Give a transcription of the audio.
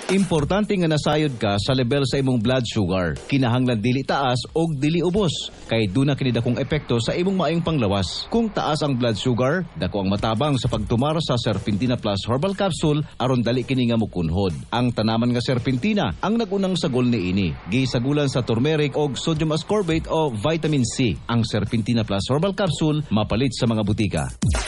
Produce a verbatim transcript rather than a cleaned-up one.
Importante nga nasayod ka sa level sa imong blood sugar. Kinahanglan dili taas og dili ubos. Kay duna kini dakong epekto sa imong maayong panglawas. Kung taas ang blood sugar, dako ang matabang sa pagtumar sa Serpentina Plus Herbal Capsule aron dali kini nga mukunhod. Ang tanaman nga Serpentina ang nagunang sagol ni ini. Gisagulan sa turmeric og sodium ascorbate o vitamin C. Ang Serpentina Plus Herbal Capsule mapalit sa mga butika.